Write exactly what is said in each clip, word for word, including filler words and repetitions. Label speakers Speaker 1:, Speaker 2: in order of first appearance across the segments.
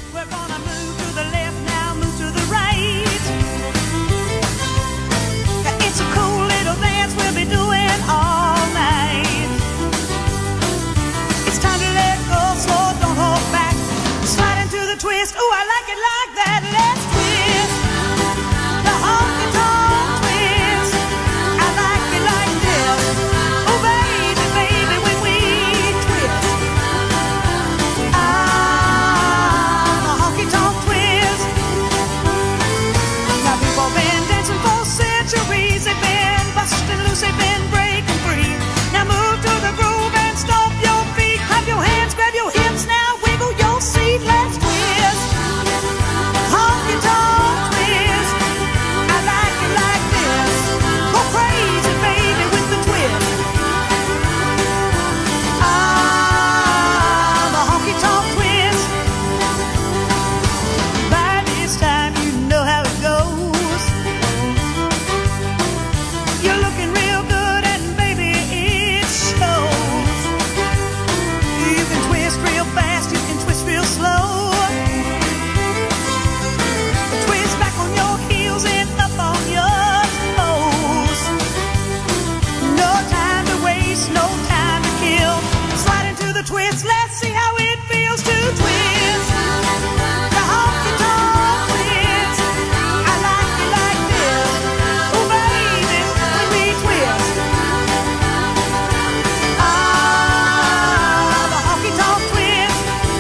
Speaker 1: We're gonna move to the left now, move to the right. It's a cool little dance we'll be doing all night. It's time to let go, so don't hold back. Slide into the twist, ooh, I like it like that. Let's twist the honky-tonk twist. I like it like this. Oh baby, baby, when we twist. Ah, the honky-tonk twist. Now people been dancing for centuries. They've been busting loose, they've been breaking free. Now move to the groove and stomp your feet. Clap your hands, grab your hips, now wiggle your seat. Let's twist, honky-tonk twist. I like it like this. Go crazy, baby, with the twist. Ah, the honky-tonk twist. By this time you know how it goes. You're looking real good and baby it shows. You can twist real fast, you can twist real slow. Twist back on your heels and up on your toes. No time to waste, no time to kill. Slide into the twist, let's see how it feels to twist. The honky-tonk twist. I like it like this. Oh baby, when we twist. Ah, the honky-tonk twist.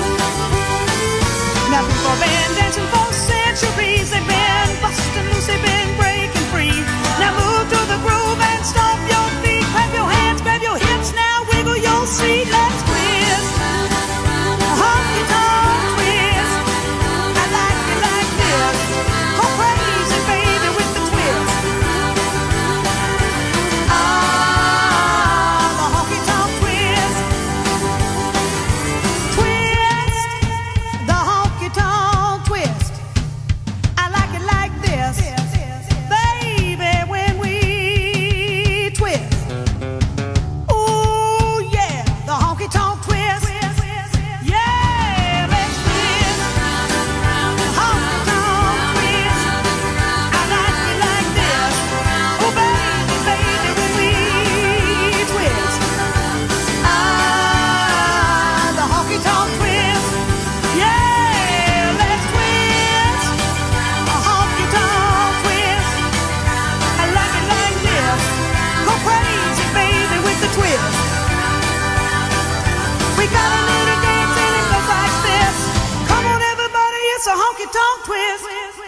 Speaker 1: Now people been dancing for centuries. They've been busting loose, they've been breaking free. Now move to the groove and stomp your feet. Clap your hands, grab your hips, now wiggle your seat. Let's twist, honky-tonk twist. I like it like this. Go crazy, baby, with the twist. Ah, the honky-tonk twist. Twist, the honky-tonk twist. I like it like this, baby, when we twist. Ooh, yeah, the honky-tonk twist. Yeah, let's twist, honky-tonk twist. I like it like this. Oh, baby, baby, when we twist. Ah, the honky-tonk twist. Yeah, let's twist, a honky-tonk twist. I like it like this. Go crazy, baby, with the twist. We got a little dance and it goes like this. Come on, everybody, it's a honky-tonk twist.